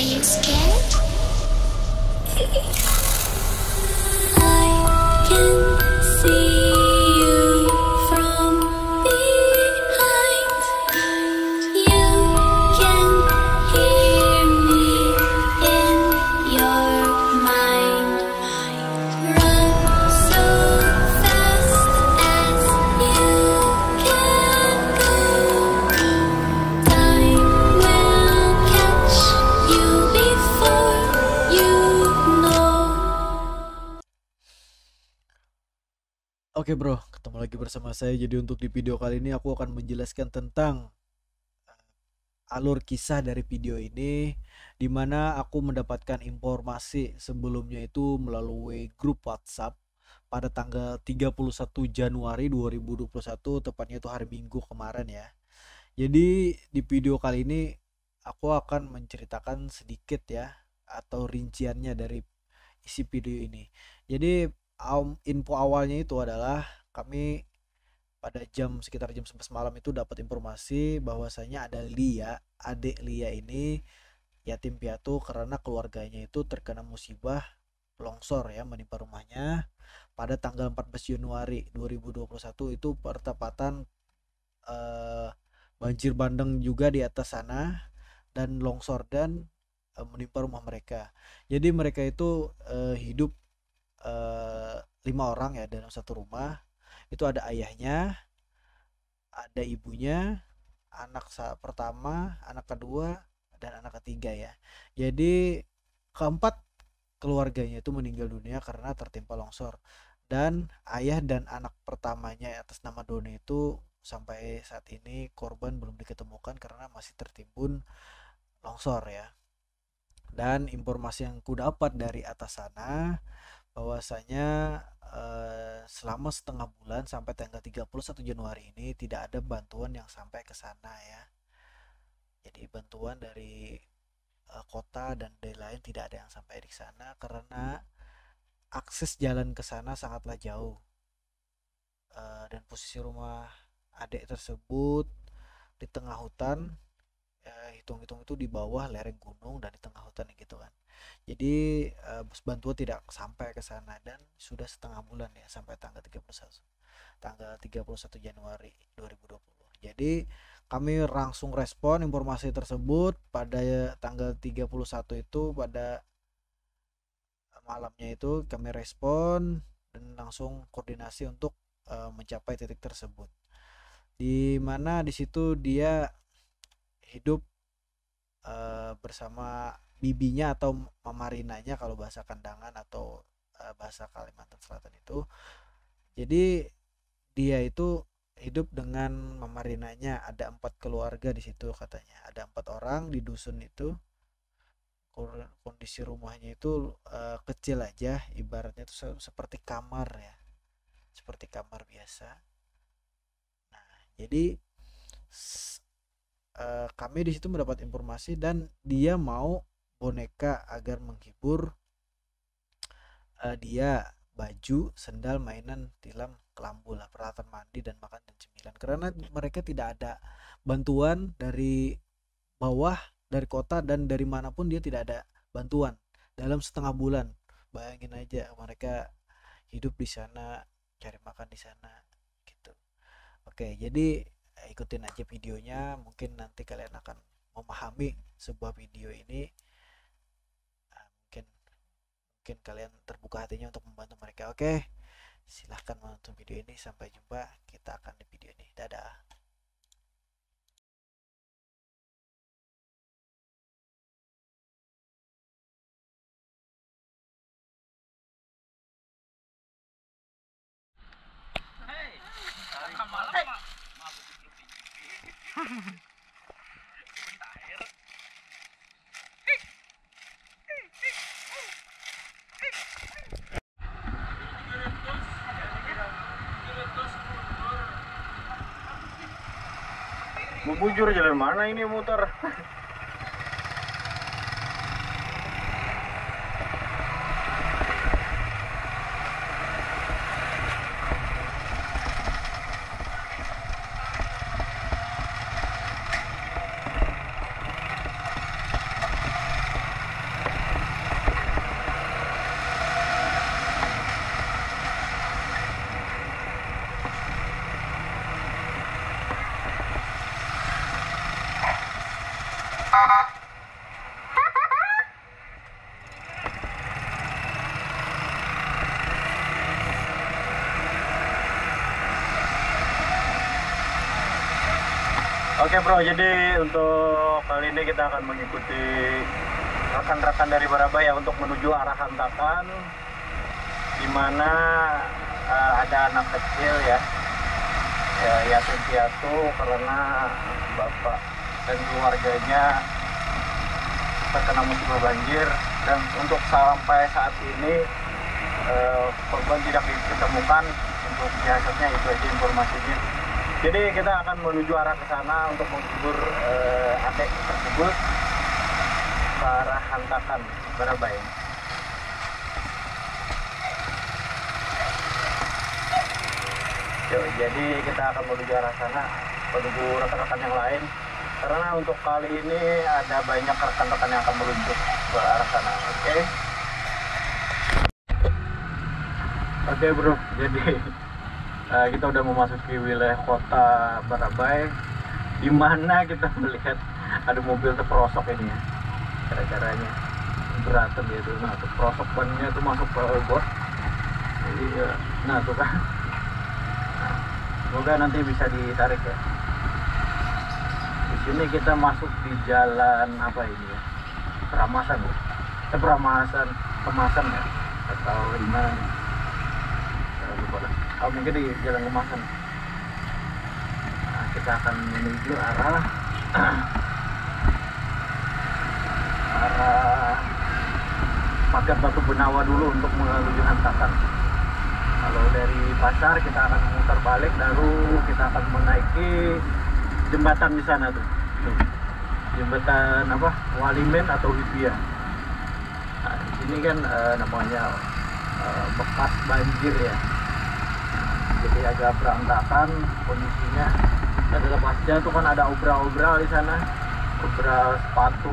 you scared? I can see you from behind. You can hear me in your mind. Run so fast as you can go. Time will catch you before you know. Oke bro, ketemu lagi bersama saya. Jadi untuk di video kali ini aku akan menjelaskan tentang alur kisah dari video ini, dimana aku mendapatkan informasi sebelumnya itu melalui grup WhatsApp pada tanggal 31 Januari 2021, tepatnya itu hari Minggu kemarin ya. Jadi di video kali ini aku akan menceritakan sedikit ya, atau rinciannya dari isi video ini. Jadi info awalnya itu adalah kami pada sekitar jam 11 malam itu dapat informasi bahwasanya ada Lia, adik Lia ini yatim piatu karena keluarganya itu terkena musibah longsor ya, menimpa rumahnya pada tanggal 14 Januari 2021 itu bertepatan banjir bandang juga di atas sana dan longsor dan menimpa rumah mereka. Jadi mereka itu hidup 5 orang ya dalam satu rumah. Itu ada ayahnya, ada ibunya, anak pertama, anak kedua, dan anak ketiga ya. Jadi keempat keluarganya itu meninggal dunia karena tertimpa longsor. Dan ayah dan anak pertamanya atas nama Doni itu sampai saat ini korban belum diketemukan karena masih tertimbun longsor ya. Dan informasi yang ku dapat dari atas sana bahwasanya selama setengah bulan sampai tanggal 31 Januari ini tidak ada bantuan yang sampai ke sana ya. Jadi bantuan dari kota dan dari lain tidak ada yang sampai di sana karena akses jalan ke sana sangatlah jauh. Dan posisi rumah adik tersebut di tengah hutan, hitung-hitung itu di bawah lereng gunung dan di tengah hutan gitu kan. Jadi bantuan tidak sampai ke sana dan sudah setengah bulan ya sampai tanggal 31 Januari 2020. Jadi kami langsung respon informasi tersebut pada tanggal 31 itu, pada malamnya itu kami respon dan langsung koordinasi untuk mencapai titik tersebut. Di mana di situ dia hidup bersama bibinya atau mamarinanya kalau bahasa Kandangan atau bahasa Kalimantan Selatan itu. Jadi dia itu hidup dengan mamarinanya, ada 4 keluarga di situ katanya, ada 4 orang di dusun itu. Kondisi rumahnya itu kecil aja, ibaratnya itu seperti kamar ya, seperti kamar biasa. Nah jadi kami di situ mendapat informasi dan dia mau boneka agar menghibur dia, baju, sendal, mainan, tilam, kelambu lah, peralatan mandi dan makan dan cemilan. Karena mereka tidak ada bantuan dari bawah, dari kota dan dari manapun dia tidak ada bantuan dalam setengah bulan. Bayangin aja mereka hidup di sana, cari makan di sana gitu. Oke, jadi ikutin aja videonya, mungkin nanti kalian akan memahami sebuah video ini. Mungkin kalian terbuka hatinya untuk membantu mereka. Oke, silahkan menonton video ini. Sampai jumpa, kita akan di video ini. Dadah. Mau bujur jalan mana ini muter? Oke bro, jadi untuk kali ini kita akan mengikuti rekan-rekan dari Barabaya untuk menuju arah Hantakan, di mana ada anak kecil ya, yatim piatu karena bapak dan keluarganya terkena musibah banjir, dan untuk sampai saat ini korban tidak ditemukan. Untuk jasadnya itu aja informasinya. Jadi kita akan menuju arah ke sana untuk menghibur adik tersebut ke arah Hantakan, Barabaya. Jadi kita akan menuju arah sana, menunggu rekan-rekan yang lain. Karena untuk kali ini ada banyak rekan-rekan yang akan meluncur ke arah sana. Oke bro, jadi kita udah memasuki wilayah kota Barabaya, di mana kita melihat ada mobil terperosok ini ya, gara-garanya berantem gitu. Nah, terperosok bannya itu masuk ke bot. Jadi nah tuh kan, nah, semoga nanti bisa ditarik ya. Di sini kita masuk di jalan apa ini ya, Peramasan ya, Peramasan Kemasan ya, atau di mana nih? Oh, mungkin di jalan Kemasan. Nah, kita akan menuju arah Pagar Batu Benawa dulu untuk menuju Hantakan. Kalau dari pasar kita akan memutar balik, baru kita akan menaiki jembatan di sana tuh. Jembatan apa? Walimen atau Hipia. Nah, di sini kan namanya bekas banjir ya. Jadi agak berantakan kondisinya. Adalah pasca itu kan ada obral-obral di sana, obral sepatu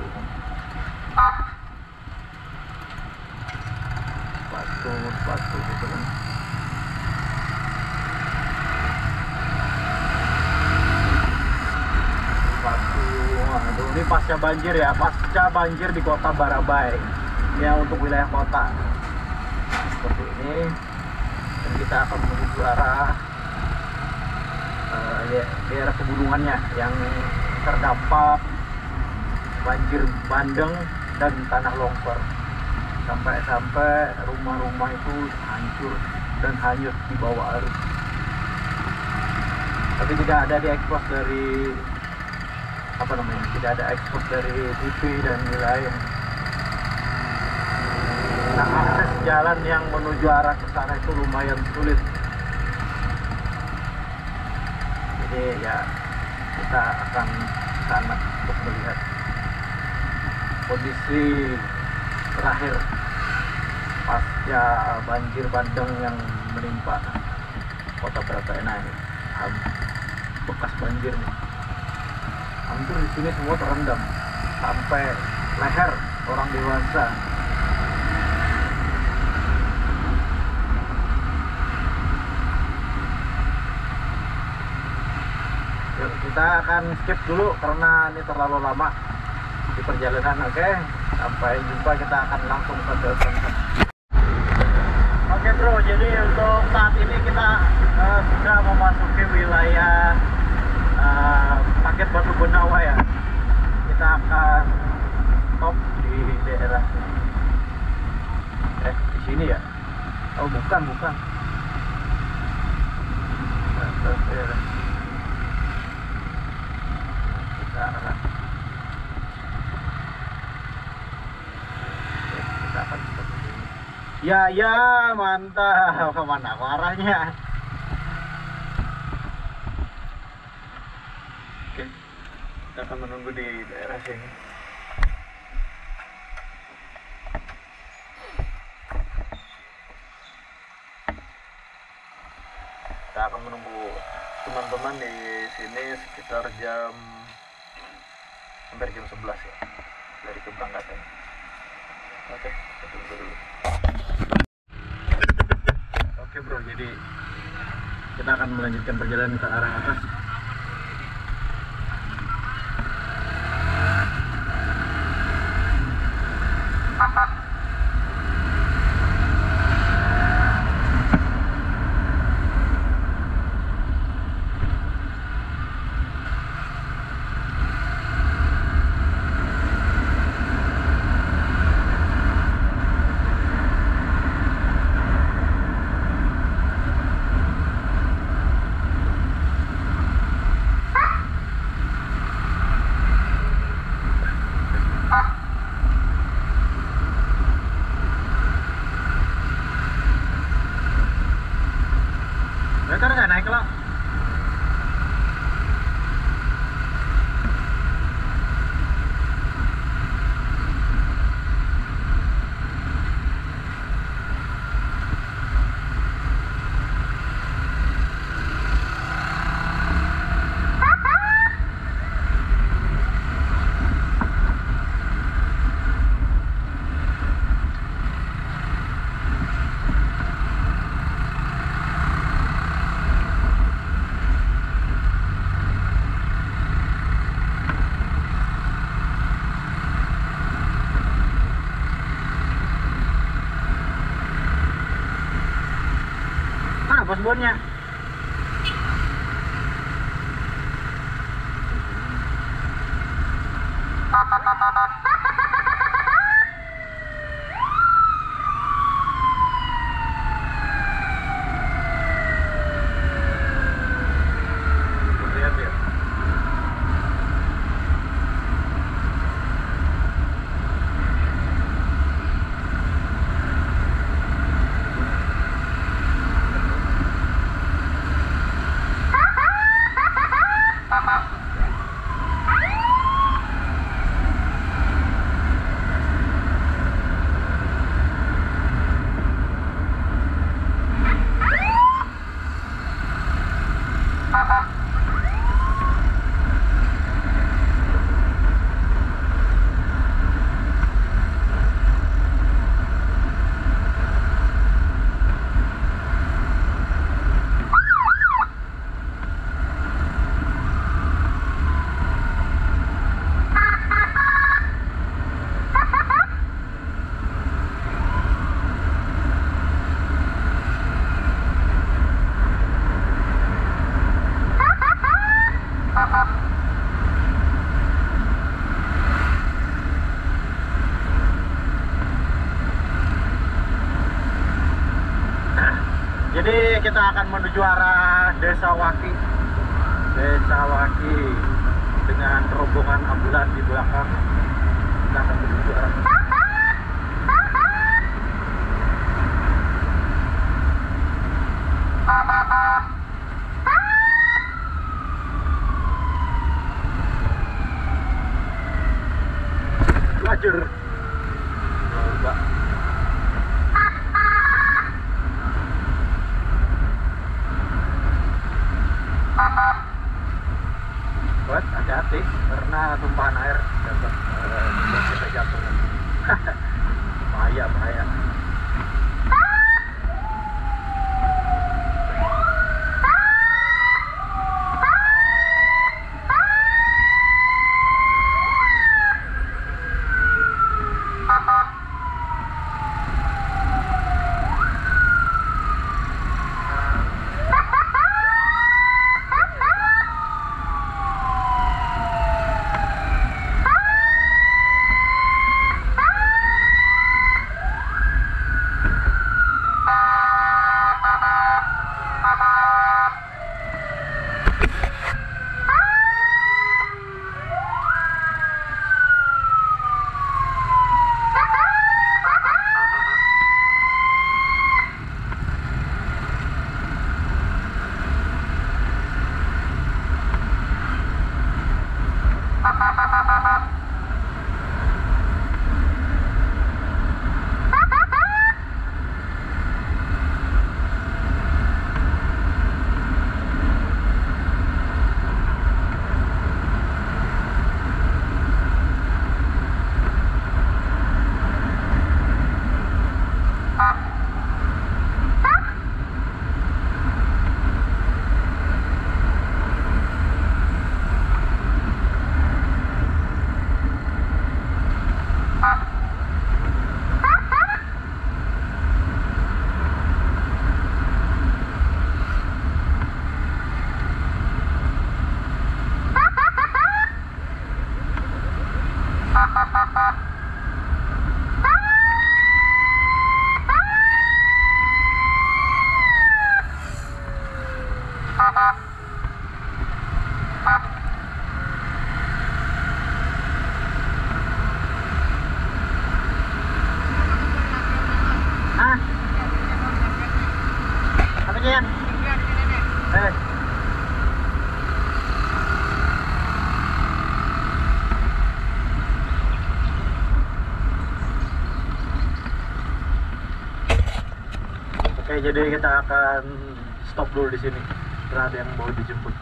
gitu kan. Waduh, ini pasca banjir ya, pasca banjir di kota Barabaya ya, untuk wilayah kota. Nah, seperti ini. Dan kita akan menuju arah daerah pegunungannya yang terdampak banjir bandeng dan tanah longsor, sampai rumah-rumah itu hancur dan hanyut di bawah arus. Tapi tidak ada diekspos dari tidak ada ekspos dari TV dan lain. Nah, akses jalan yang menuju arah ke sana itu lumayan sulit. Jadi ya kita akan ke sana untuk melihat kondisi terakhir pasca banjir bandeng yang menimpa kota Barabaya. Nah, ini bekas banjir nih. Hampir di sini semua terendam sampai leher orang dewasa. Kita akan skip dulu karena ini terlalu lama di perjalanan. Oke, sampai jumpa, kita akan langsung ke depan. Oke bro, jadi untuk saat ini kita sudah memasuki wilayah Pagar Batu Benawa ya. Kita akan stop di daerah di sini ya. Oh bukan. Kita akan stop di sini. Ya mantap. Kemana arahnya? Oke, kita akan menunggu di daerah sini. Kita akan menunggu teman-teman di sini sekitar hampir jam 11 ya dari keberangkatan. Oke, kita tunggu dulu. Oke bro, jadi kita akan melanjutkan perjalanan ke arah atas. bos-bosnya. Lihat ya. Jadi kita akan menuju arah Desa Waki. Desa Waki dengan rombongan ambulan di belakang. Kita akan menuju arah lajur. Coba. Buat hati-hati karena tumpahan air dapat membuat kita jatuh. Bahaya, bahaya. Yan. Oke, jadi kita akan stop dulu di sini. Karena ada yang mau dijemput.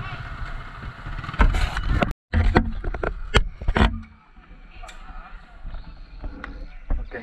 Oke.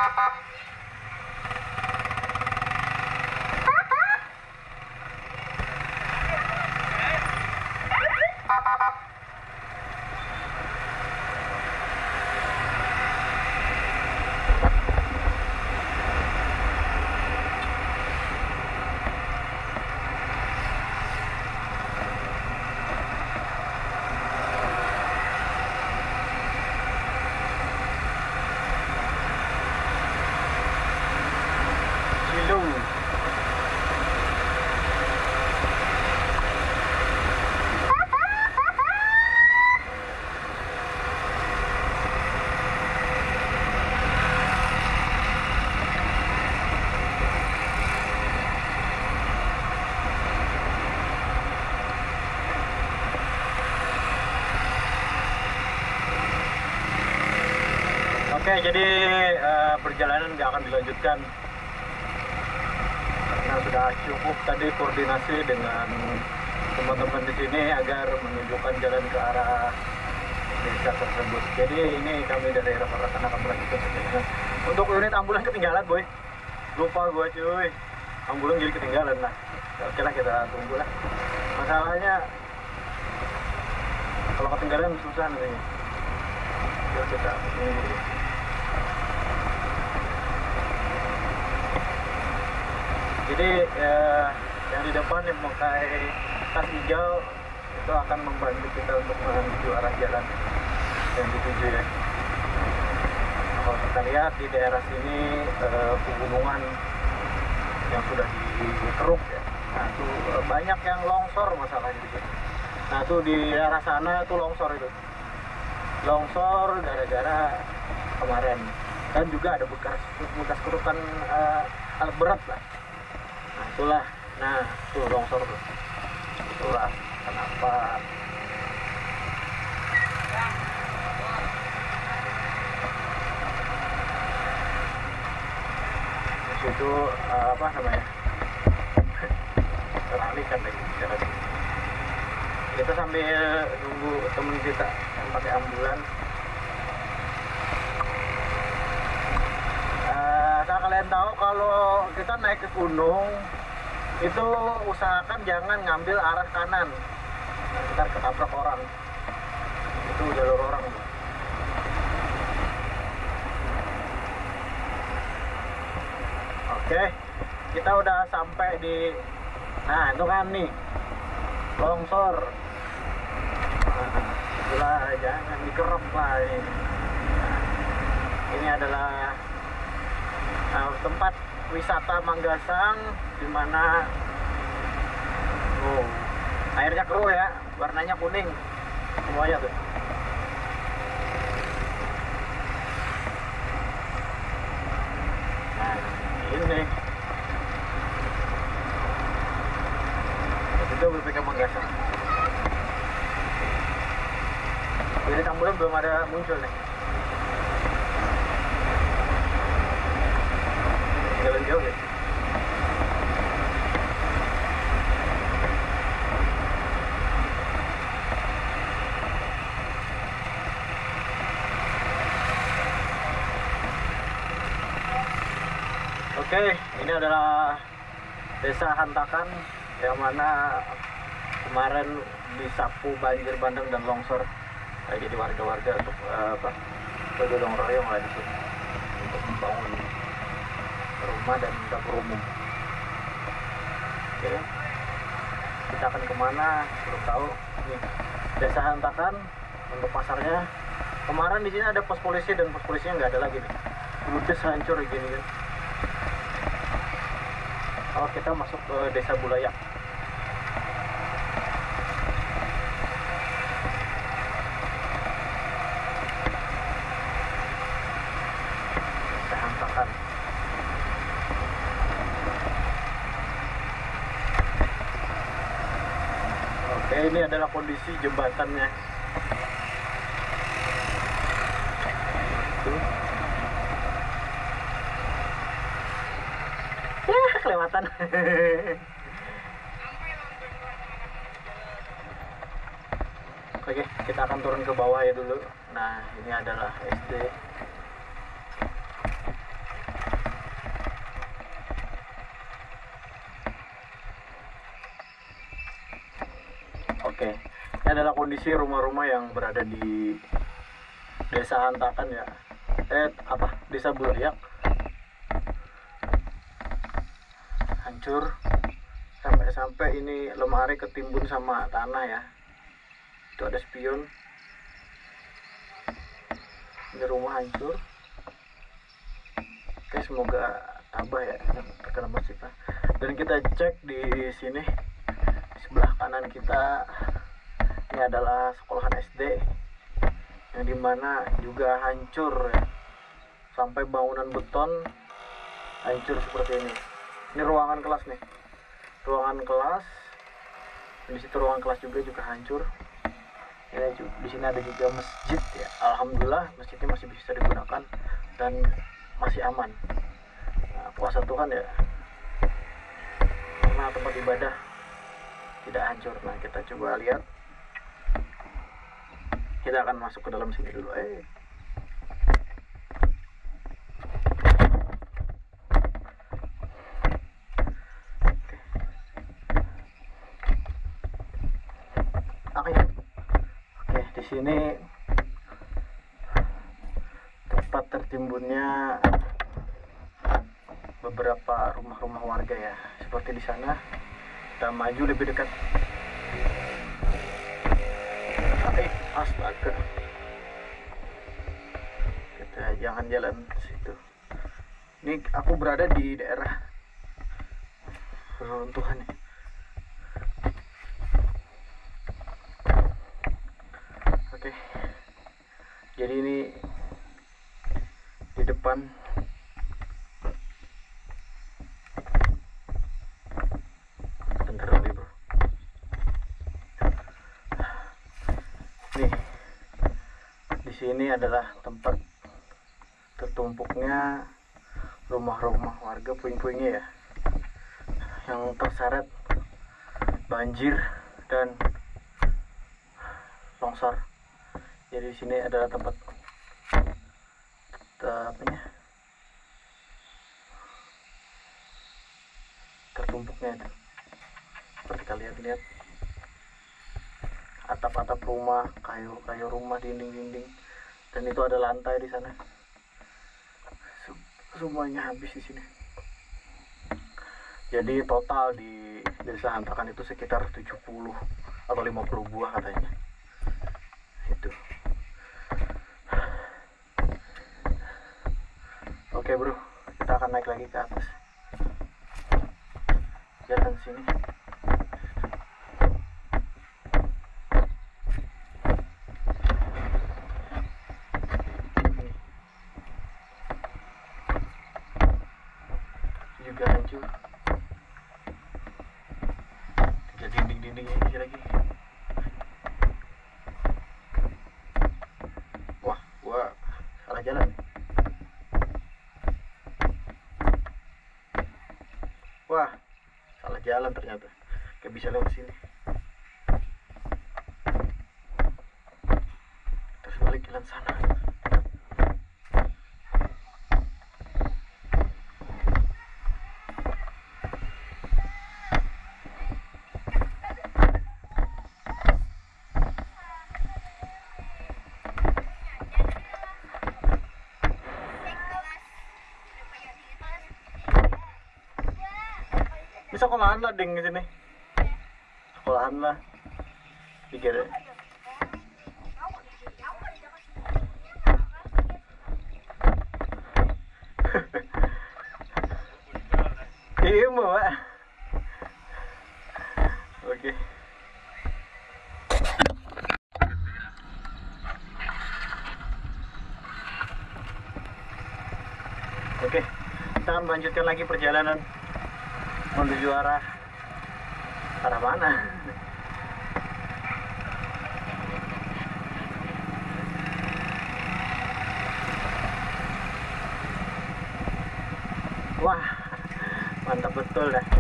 Cilung. Oke, jadi perjalanan nggak akan dilanjutkan karena sudah cukup tadi koordinasi dengan teman-teman di sini agar menunjukkan jalan ke arah desa tersebut. Jadi ini kami dari rekan-rekan akan melanjutkan saja. Untuk unit ambulan ketinggalan, boy. Lupa gua cuy. Ambulan jadi ketinggalan lah. Oke lah, kita tunggu lah. Masalahnya kalau ketinggalan susah nih. Yuk kita tunggu. Jadi yang di depan yang memakai tas hijau itu akan membantu kita untuk menuju arah jalan yang dituju ya. Nah, kalau kita lihat di daerah sini pegunungan yang sudah dikeruk ya. Nah itu banyak yang longsor masalahnya di sini. Nah tuh di daerah sana itu longsor itu. Longsor gara-gara kemarin dan juga ada bekas kerukan alat berat lah. Nah itulah, nah tuh longsor tuh, itulah kenapa di situ apa namanya teralihkan lagi jalan. Kita sambil nunggu temen kita yang pakai ambulan. Asal kalian tahu kalau kita naik ke gunung itu usahakan jangan ngambil arah kanan, ntar ketabrak orang, itu jalur orang. Oke, kita udah sampai di, nah itu kan nih longsor. Nah, itulah jangan dikerok lah ini. Nah, ini adalah tempat wisata Manggasang di mana airnya keruh ya, warnanya kuning semuanya tuh. Nah ini itu BPK Manggasang. Jadi ambulan belum ada muncul nih. Jalan jauh ya. Oke, ini adalah Desa Hantakan yang mana kemarin disapu banjir bandang dan longsor. Nah, jadi warga-warga untuk bergotong royong lah di sini untuk membangun rumah dan dapur umum. Oke, kita akan kemana belum tahu. Nih, Desa Hantakan untuk pasarnya. Kemarin di sini ada pos polisi dan pos polisinya nggak ada lagi nih. Ludes hancur gini kan. Oh, kita masuk ke Desa Bulayak. Desa Hantakan. Oke, ini adalah kondisi jembatannya. Tuh. Ya, kelewatan. Oke, kita akan turun ke bawah ya dulu. Nah, ini adalah SD. Ini adalah kondisi rumah-rumah yang berada di Desa Hantakan ya. Desa Bulayak. Hancur. Sampai-sampai ini lemari ketimbun sama tanah ya. Itu ada spion. Ini rumah hancur. Oke, semoga tabah ya terkena musibah. Dan kita cek di sini di sebelah kanan kita ini adalah sekolahan SD yang dimana juga hancur ya. Sampai bangunan beton hancur seperti ini. Ini ruangan kelas nih. Ruangan kelas. Di situ ruangan kelas juga hancur. Ya, di sini ada juga masjid ya. Alhamdulillah masjidnya masih bisa digunakan dan masih aman. Nah, kuasa Tuhan ya. Karena tempat ibadah tidak hancur. Nah, kita coba lihat. Kita akan masuk ke dalam sini dulu. Di sini tempat tertimbunnya beberapa rumah-rumah warga ya. Seperti di sana. Kita maju lebih dekat. Astaga. Kita jangan jalan situ. Ini aku berada di daerah reruntuhan ya. Oke. Jadi ini di depan bentar dulu bro. Nih, di sini adalah tempat tertumpuknya rumah-rumah warga, puing-puingnya ya, yang terseret banjir dan longsor. Jadi di sini adalah tempat tertumpuknya itu. Seperti kalian lihat, atap-atap rumah, kayu rumah, dinding-dinding, dan itu ada lantai di sana. Semuanya habis di sini. Jadi total di Desa Hantakan itu sekitar 70 atau 50 buah katanya. Itu. Oke bro, kita akan naik lagi ke atas. Jalan sini. Juga hancur. Tiga dinding-dindingnya ini lagi. Wah, gua salah jalan. Wah, salah jalan ternyata. Gak bisa lewat sini. Terus balik jalan sana. Ini sekolahan lah ding di sini. Sekolahan lah. Pikir. Iya mau Pak. Oke. Oke, kita akan melanjutkan lagi perjalanan menuju arah mana? Wah, mantap betul dah.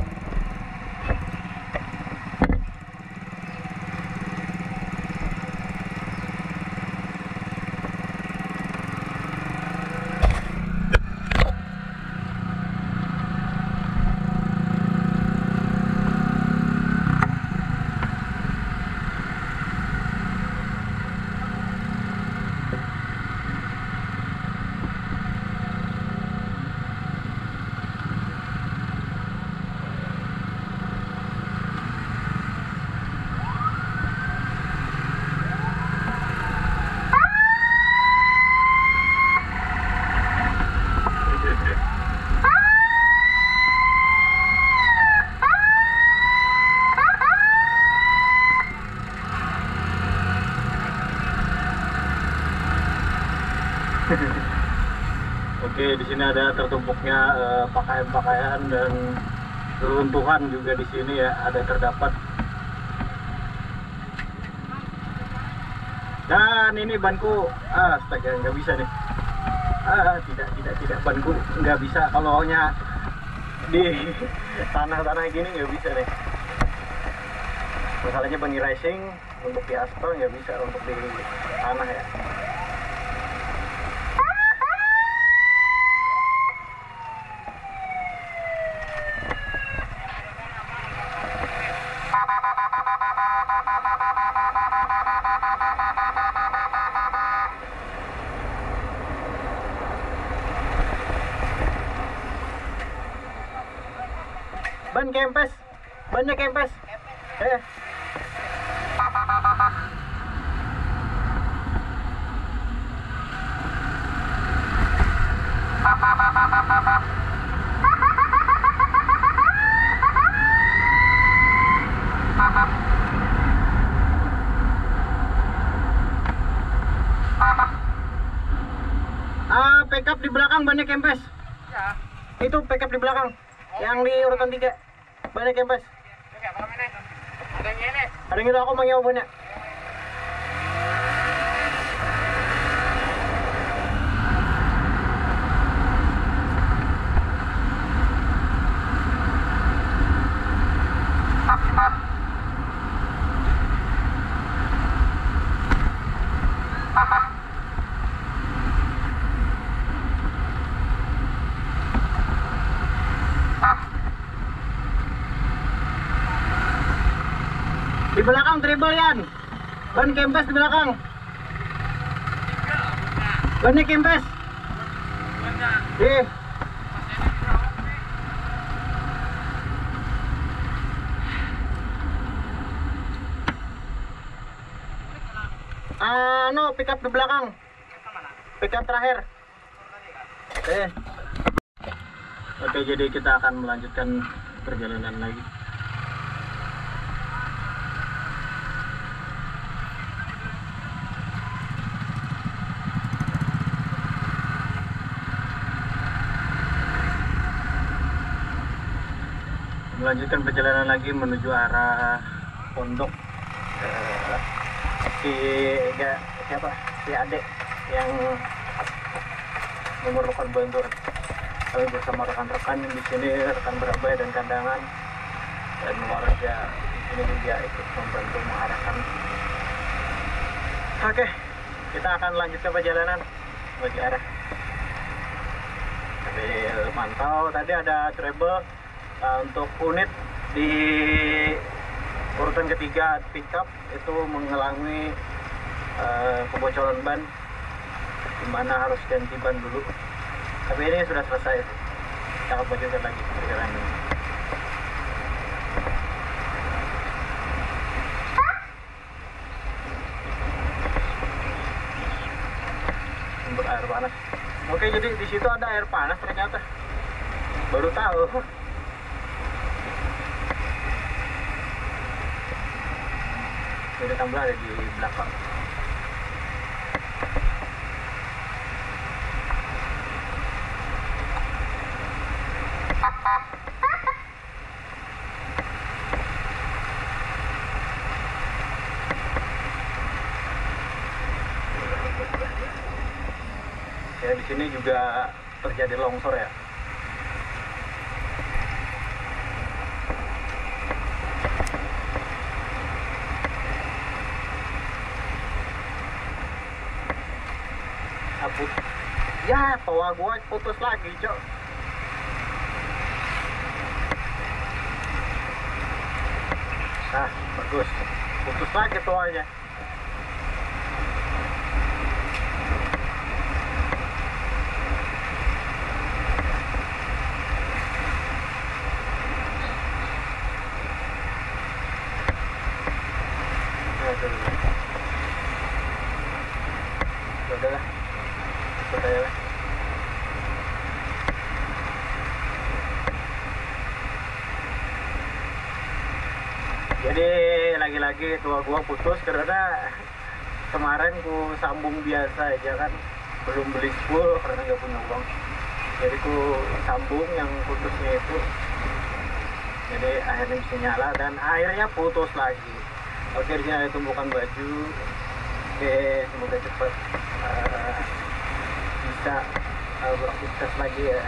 Oke, di sini ada tertumpuknya pakaian-pakaian dan reruntuhan juga di sini ya, ada terdapat. Dan ini banku, astaga, nggak bisa nih. Tidak, banku nggak bisa kalau nya di tanah-tanah gini, nggak bisa nih. Masalahnya bunny racing untuk di aspal nggak bisa, untuk di tanah ya. Ban kempes, bannya kempes. Pickup di belakang bannya kempes. Ya. Itu pickup di belakang. Yang di urutan 3. Bannya kempes. Ada yang ini. Ada yang itu aku mau nyawa banyak. Di belakang treble Yan. Ban kempes di belakang. Bannya kempes. No, pickup di belakang. Pickup terakhir. Oke, jadi kita akan melanjutkan perjalanan lagi. Melanjutkan perjalanan lagi menuju arah pondok. Si adek yang memerlukan bantuan. Kami bersama rekan-rekan di sini, rekan Berabai dan Kandangan, dan warga di sini juga ikut membantu mengarahkan. Oke, kita akan lanjutkan perjalanan menuju arah. Tapi mantau tadi ada treble. Untuk unit di urutan ketiga pickup itu mengalami kebocoran ban, dimana harus ganti ban dulu. Tapi ini sudah selesai. Kita akan lanjutkan lagi perjalanan. Untuk air panas. Oke, jadi di situ ada air panas ternyata. Baru tahu. Ada tumbler ada di belakang. Ya, di sini juga terjadi longsor ya. Ya, toa gua putus lagi, Cok. Nah, bagus. Putus lagi toanya. Udahlah. Udahlah. Jadi lagi-lagi tua gua putus karena kemarin ku sambung biasa aja kan, belum beli spool karena nggak punya uang. Jadi ku sambung yang putusnya itu, jadi akhirnya bisa nyala dan akhirnya putus lagi. Oke, di sini ada tumpukan baju. Oke, semoga cepat bisa beraktivitas lagi ya.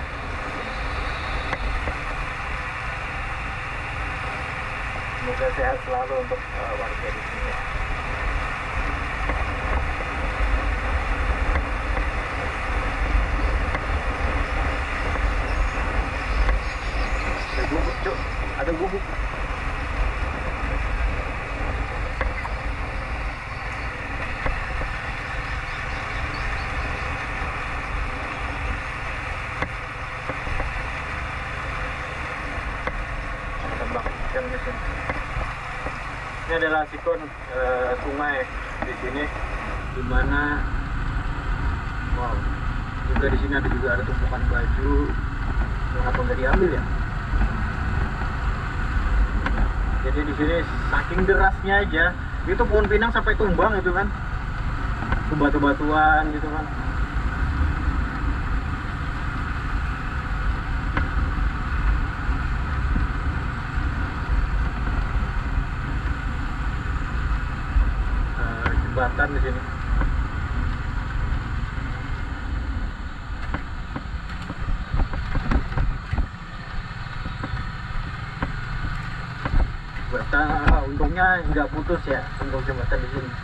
Semoga sehat selalu untuk warga di sini. Ada gubuk, Cuk. Ada gubuk. Ada tambak ikan di sini. Ini adalah sikon sungai di sini, dimana wow, juga di sini ada tumpukan baju. Kenapa nggak diambil ya? Jadi di sini saking derasnya aja, itu pohon pinang sampai tumbang itu kan, ke batu-batuan gitu kan. Jembatan di sini. Untungnya nggak putus ya untuk jembatan di sini.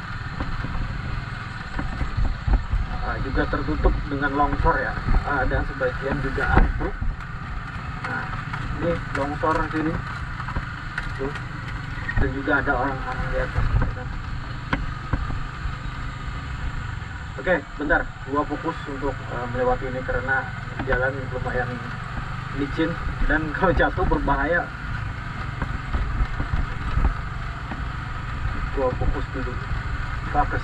Juga tertutup dengan longsor ya. Dan sebagian juga ambruk. Nah, ini longsor di sini. Tuh. Dan juga ada orang-orang di atas. Oke, bentar. Gua fokus untuk melewati ini karena jalan lumayan licin dan kalau jatuh berbahaya. Gua fokus dulu. Fokus.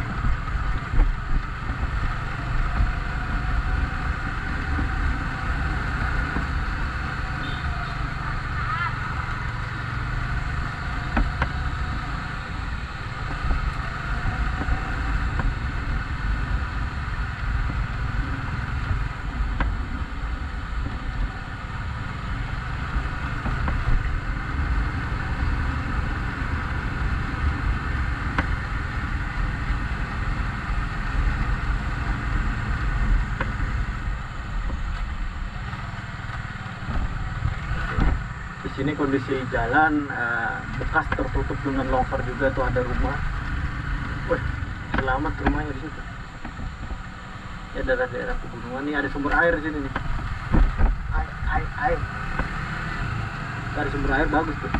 Di sini kondisi jalan bekas tertutup dengan longsor juga, tuh ada rumah. Wih, selamat rumahnya di situ. Ya, daerah pegunungan nih, ada sumber air di sini nih. Air. Ada sumber air bagus tuh.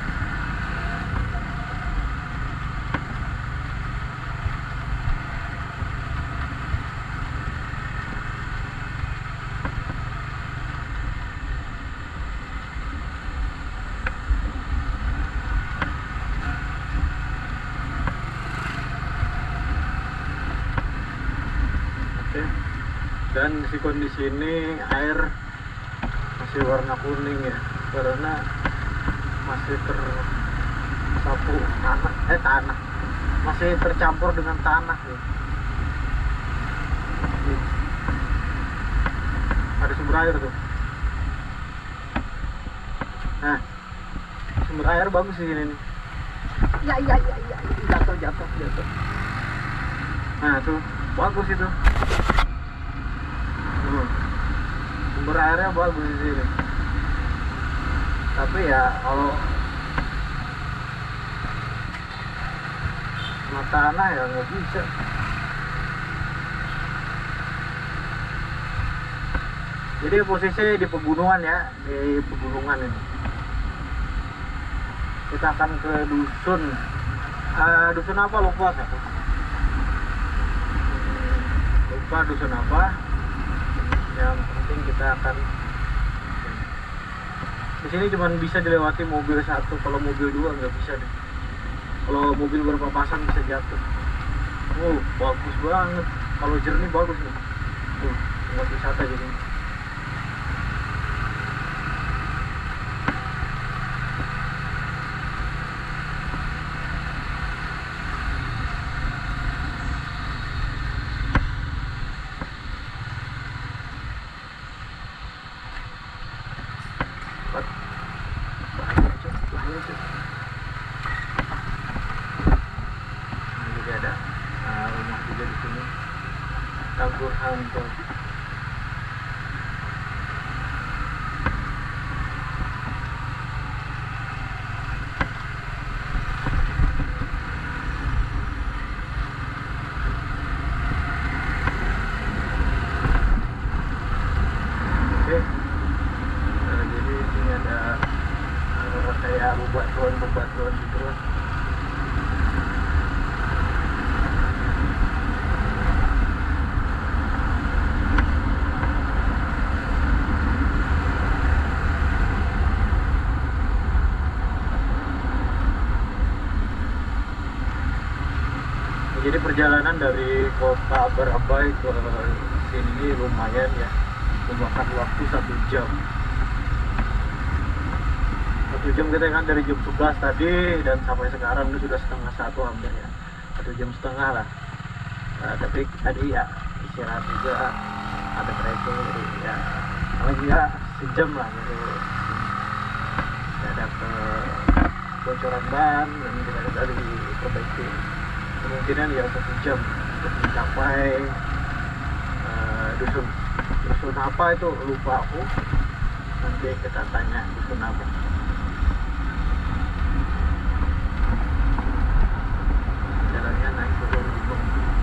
Dan si kondisi ini air masih warna kuning ya, karena masih tersapu tanah, masih tercampur dengan tanah ya. Ada sumber air tuh. Nah, sumber air bagus di sini nih. Ya, jatuh. Nah tuh, bagus itu. Sumber airnya bagus di sini. Tapi ya kalau sama tanah ya nggak bisa. Jadi posisi di pegunungan ya, di pegunungan ini. Kita akan ke dusun. Dusun apa lupa aku. Lupa dusun apa. Yang penting kita akan di sini cuma bisa dilewati mobil satu, kalau mobil dua nggak bisa deh. Kalau mobil berpapasan bisa jatuh. Oh, bagus banget. Kalau jernih bagus nih. Tuh, tempat wisata jadi. perjalanan dari kota Barabai ke sini lumayan ya, memakan waktu 1 jam. 1 jam kita kan dari jam 11 tadi dan sampai sekarang ini sudah setengah 1 hampir ya, 1 jam setengah lah. Tapi tadi ya istirahat juga, ada kereta ya, paling ya sejam lah baru ada ke bocoran ban dan kita dari perbaiki. Kemungkinan ya 1 jam untuk mencapai dusun apa itu lupa aku, nanti kita tanya dusun apa. Jalannya naik turun gunung.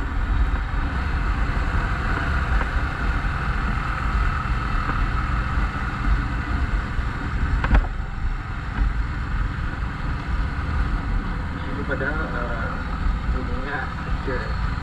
Ini padahal gunungnya kecil.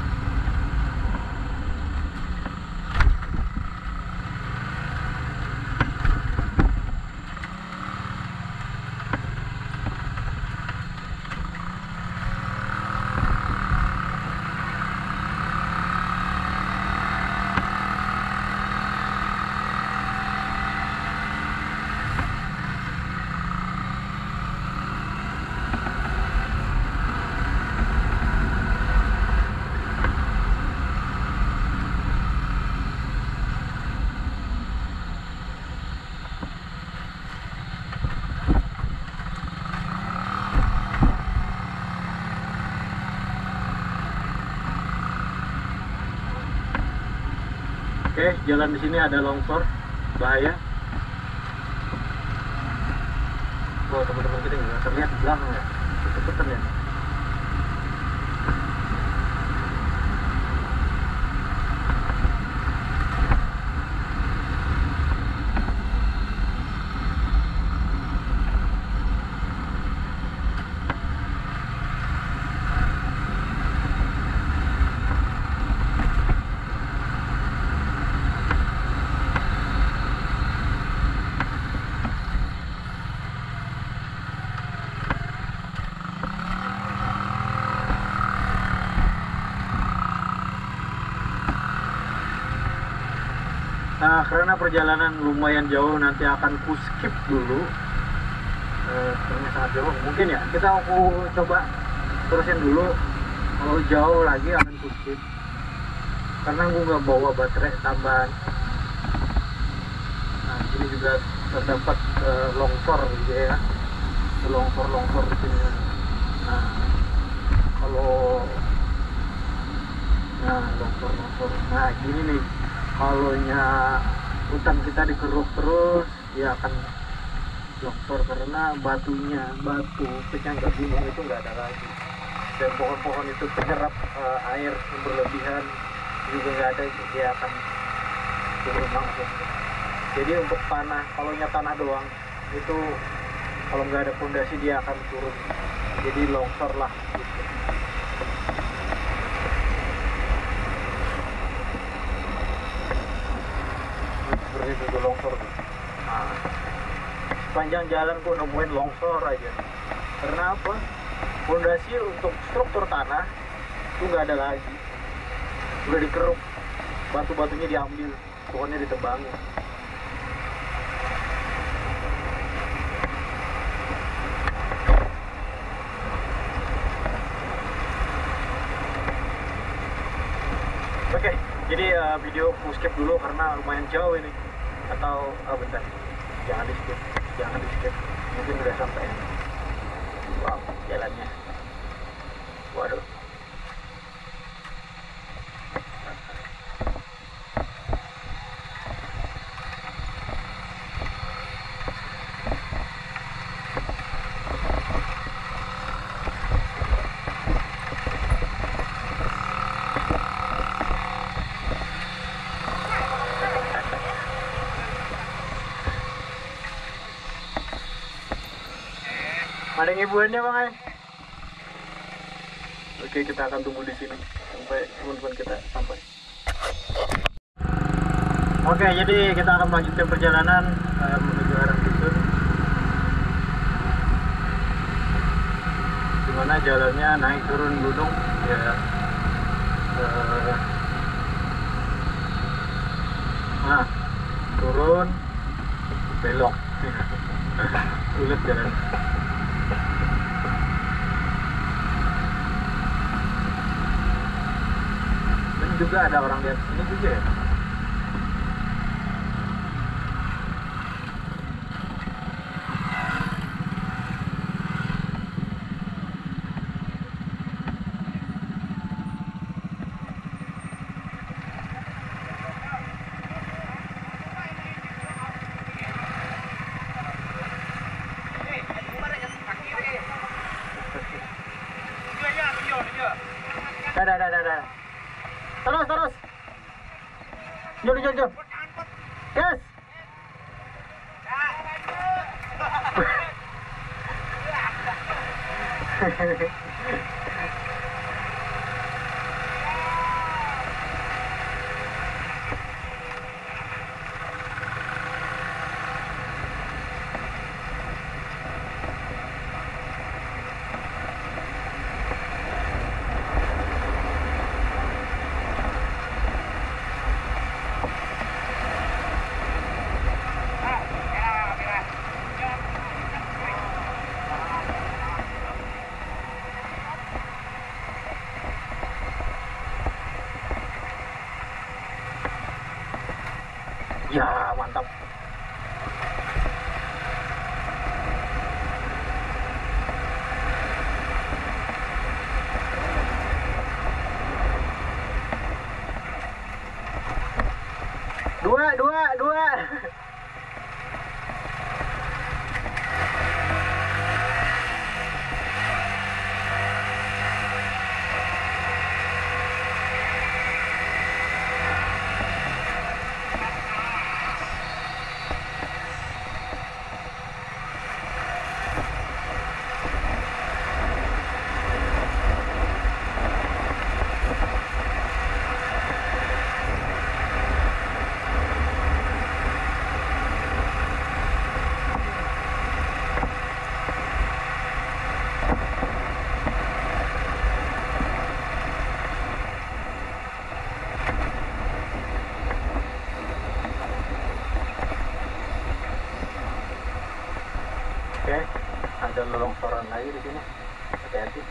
Oke, jalan di sini ada longsor, bahaya. Oh, teman-teman kita nggak terlihat di belakang ya, cepetan ya. Nah, karena perjalanan lumayan jauh, nanti akan ku skip dulu. Ternyata sangat jauh, mungkin ya kita aku coba terusin dulu. Kalau jauh lagi akan ku skip, karena gue nggak bawa baterai tambahan. Nah, ini juga terdapat longsor gitu ya, longsor di sini. Nah, kalau longsor. Nah, gini nih. Kalau hutan kita dikeruk terus, ya akan longsor karena batu penyangga gunung itu nggak ada lagi, dan pohon-pohon itu penyerap air yang berlebihan juga nggak ada, dia akan turun langsung. Jadi untuk tanah, kalau tanah doang itu kalau nggak ada fondasi dia akan turun, jadi longsor lah gitu. Seperti itu longsor. Nah, sepanjang jalan gua nemuin longsor aja. Karena apa? Fondasi untuk struktur tanah itu nggak ada lagi, udah dikeruk, batu-batunya diambil, pohonnya ditebangin. Oke, jadi video aku skip dulu karena lumayan jauh ini. Atau bentar, jangan di skip, mungkin udah sampai. Wow, jalannya, waduh. Ada hiburannya bang ya? Oke, kita akan tunggu di sini sampai teman-teman kita sampai. Oke, jadi kita akan melanjutkan perjalanan menuju arah dusun. Dimana jalannya naik turun gunung ya, Nah, turun, belok. Sulit jalan. Dan juga ada orang di atas sini juga ya. Dah. Terus. Jom. Gas. Ya, mantap. Dua. Oke, ada longsoran lagi di sini. Hati-hati.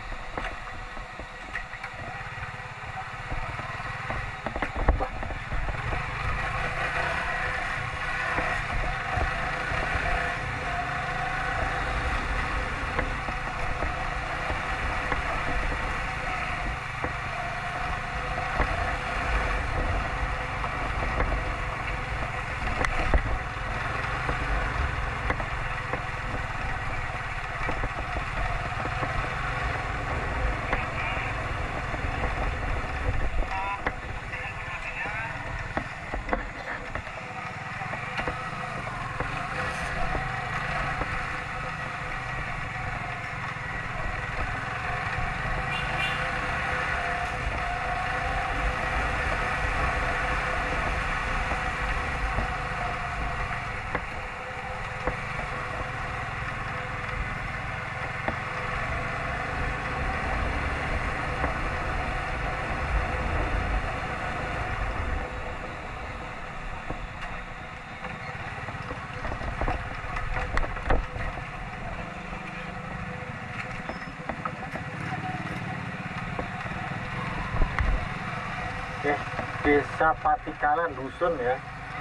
Oke, Desa Patikalan dusun ya.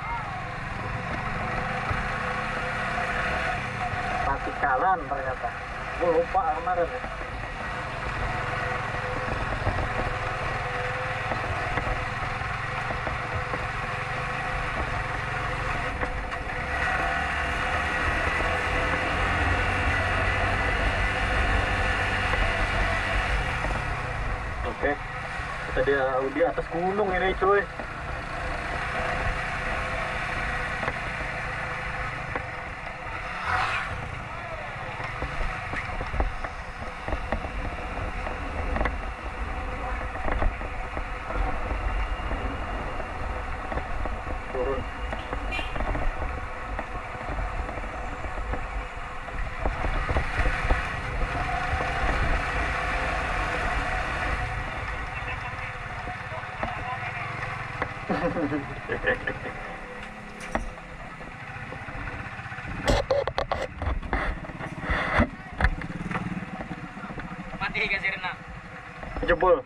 Patikalan ternyata. Gue lupa kemarin ya. Oke. Kita di atas gunung ini cuy. Turun. Mati ke sirna. Jebol.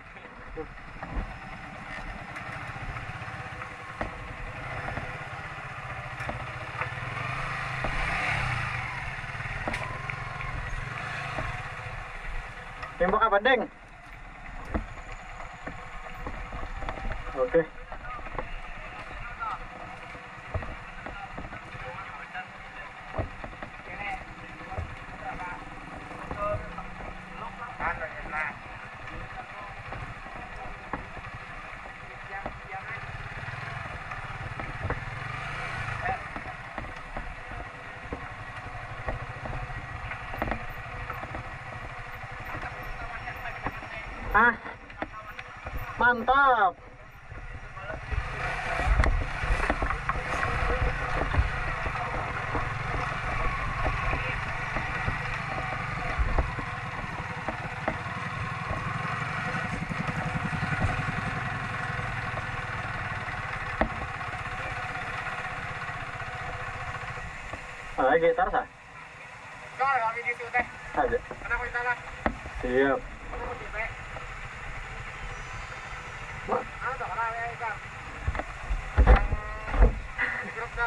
Tembok apa, Deng? Oke. Ah, mantap. Lagi Tarsa? Kau kami di situ teh. Ada. Kenapa kita lah? Siap. Kenapa di teh? Ah, tak kenal ya ikan. Yang grup dah.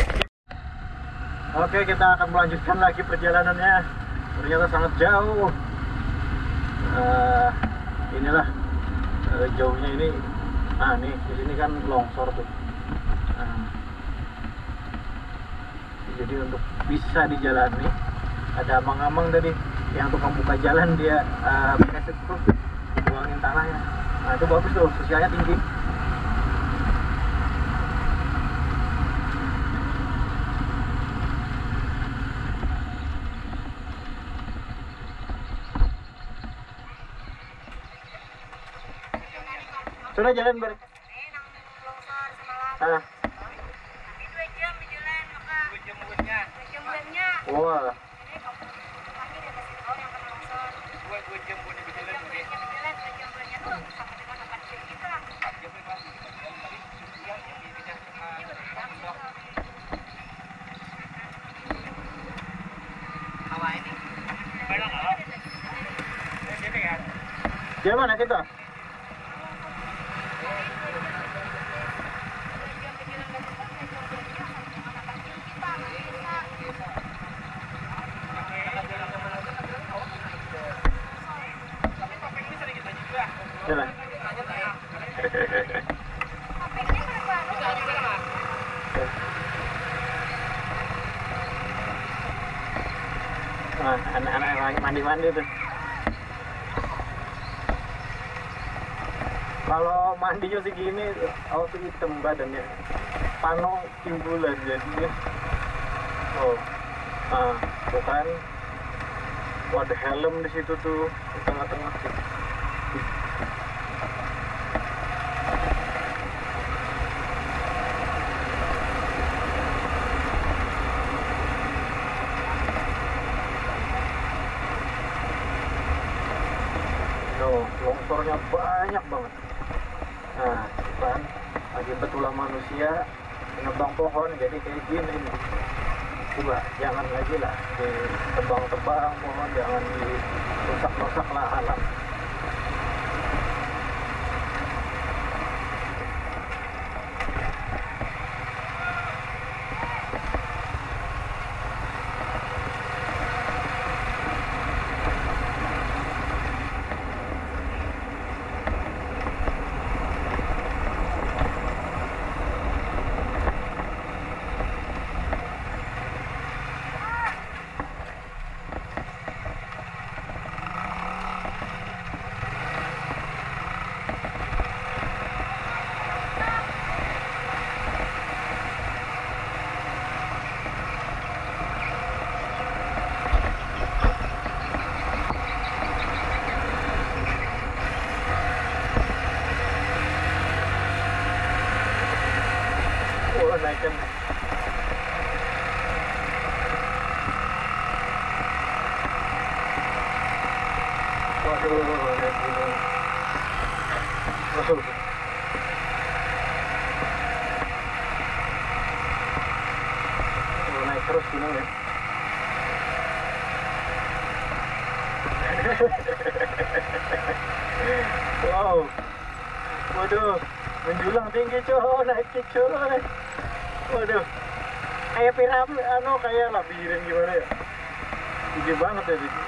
Oke, kita akan melanjutkan lagi perjalanannya. Ternyata sangat jauh. Inilah jauhnya ini. Nah, nih di sini kan longsor tuh. Nah, jadi untuk bisa dijalani, ada amang-amang tadi yang tukang buka jalan, dia pakai tuh buangin tanahnya. Nah, itu bagus tuh, sosialnya tinggi. Sudah jalan ber. Ah, wah. Di mana kita? Jalan. Nah, anak-anak yang lagi mandi-mandi tuh. Kalau mandinya segini, auto hitam badannya, pano timbulan jadinya. Oh, nah, bukan. Wah, ada helm di situ tuh, di tengah-tengah. Longsornya banyak banget. Nah, kan akibat ulah manusia menebang pohon jadi kayak gini nih. Coba jangan lagi lah ditebang-tebang pohon, jangan dirusak-rusak lah alam. Naikkan. Waduh, naik gunung. Waduh. terus gunungnya. Wow, waduh, menjulang tinggi coy, naik coy. Waduh, kayak piramid, kayak labirin gimana ya? Tinggi banget ya di.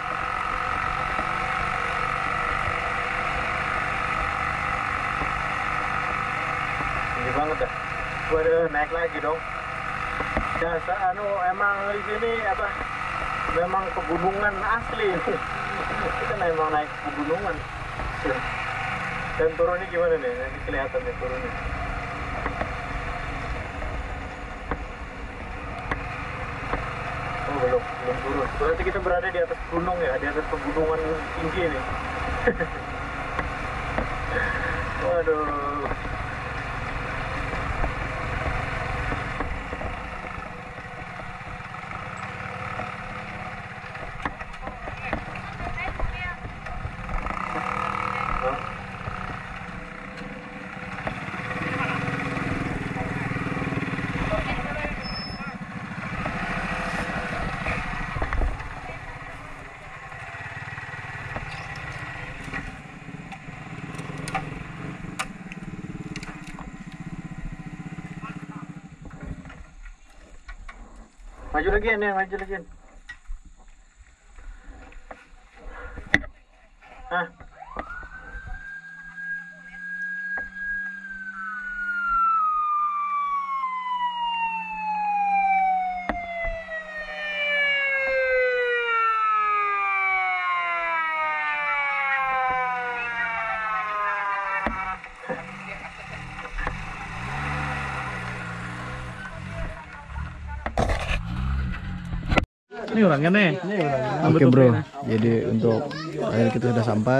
Tinggi banget ya. Waduh, naik lagi dong. Jasa emang di sini apa? Memang pegunungan asli. Kita memang naik pegunungan. Dan turunnya gimana nih? Nanti kelihatan nih turunnya. Oh belum turun. Berarti kita berada di atas gunung ya, di atas pegunungan tinggi nih. Waduh. Maju lagi nih, maju lagi. Hah? Ini orangnya nih. Oke bro, jadi untuk akhirnya kita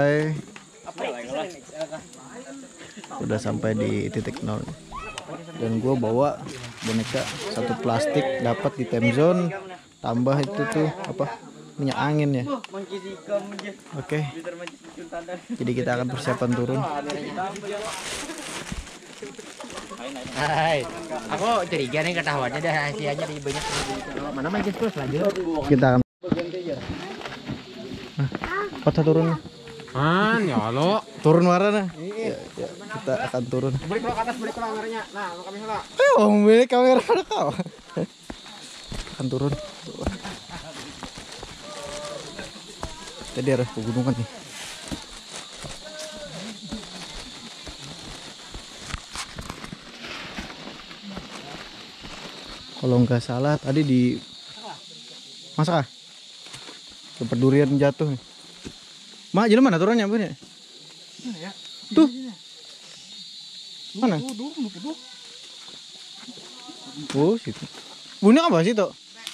sudah sampai di titik 0 dan gue bawa boneka satu plastik dapat di time zone, tambah itu tuh apa minyak angin ya. Oke, jadi kita akan persiapan turun. Hai, aku curiga nih ketahuannya dah rahasianya di banyak mana main terus lanjut. Kita akan kota turun. Ya lo. Turun mana? Ya, kita akan turun. Balik ke atas, balik ke kameranya. Nah, lo kami salah. Milik kamera kau. Akan turun. Tadi arah pegunungan nih. Kalau nggak salah tadi di masak tempat durian jatuh nih. Mak, jadi mana turunnya Bu? Tuh. Mana? Oh, situ. Bunyi apa sih tuh?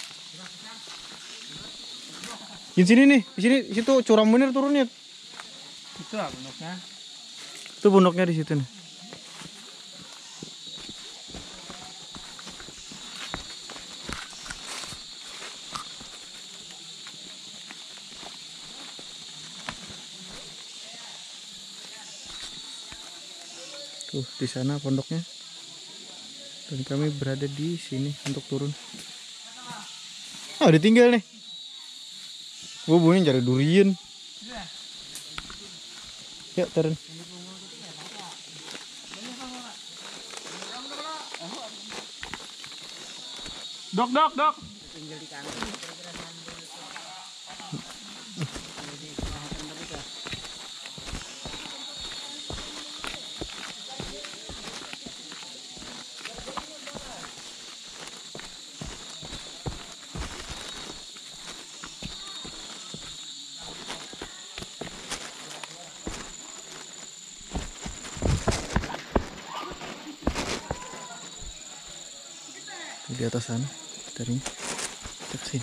Di sini nih, di sini, situ curam bener turunnya. Itu lah bentuknya. Itu pondoknya di situ nih. Tuh di sana pondoknya. Dan kami berada di sini untuk turun. Ah, udah tinggal nih. Gue bunyi cari durian. Yuk turun. Dok. Di atas sana dari sini.